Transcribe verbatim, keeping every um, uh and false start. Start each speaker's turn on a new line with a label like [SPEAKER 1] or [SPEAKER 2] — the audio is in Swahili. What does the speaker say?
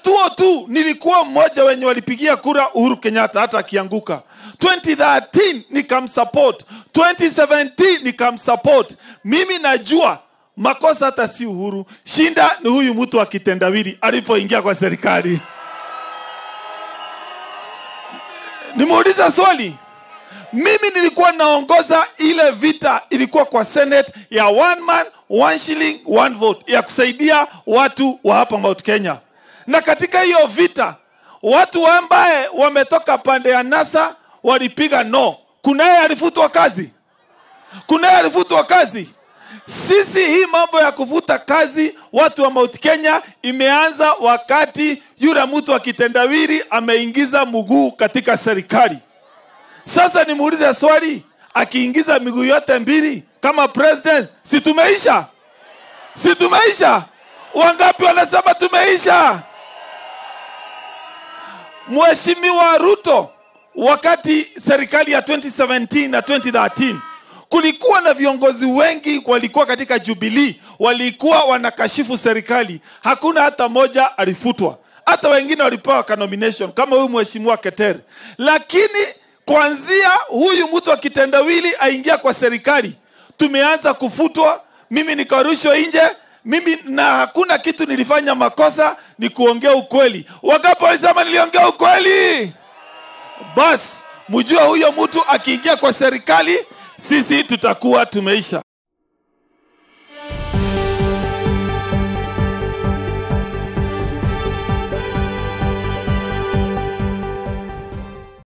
[SPEAKER 1] tuo tu nilikuwa mmoja wenye walipigia kura Uhuru Kenyatta hata akianguka. twenty thirteen nikamsupport, twenty seventeen nikamsupport. Mimi najua makosa hata si Uhuru, shinda ni huyu mtu wa kitendawili alipoingia kwa serikali. Nimuuliza swali, mimi nilikuwa naongoza ile vita ilikuwa kwa Senate ya one man, one shilling, one vote ya kusaidia watu wa hapa Mount Kenya. Na katika hiyo vita, watu ambaye wametoka pande ya NASA walipiga no. Kunaye alifutwa kazi. Kunaye alifutwa kazi. Sisi hii mambo ya kufuta kazi watu wa Mount Kenya imeanza wakati yule mtu wa kitendawili ameingiza mguu katika serikali. Sasa nimuulize swali, akiingiza miguu yote mbili kama president, si tumeisha? Si tumeisha? Wangapi wanasema tumeisha? Mheshimiwa Ruto, wakati serikali ya twenty seventeen na twenty thirteen, kulikuwa na viongozi wengi walikuwa katika Jubilee, walikuwa wanakashifu serikali. Hakuna hata moja alifutwa. Hata wengine walipewa ka nomination kama huyu Mheshimiwa Keter. Lakini kuanzia huyu mtu wa kitendawili aingia kwa serikali, tumeanza kufutwa. Mimi nikarushwa nje. Mimi na hakuna kitu nilifanya makosa, ni kuongea ukweli. Wangapi walisema niliongea ukweli? Bas, mjua huyo mtu akiingia kwa serikali, sisi tutakuwa tumeisha.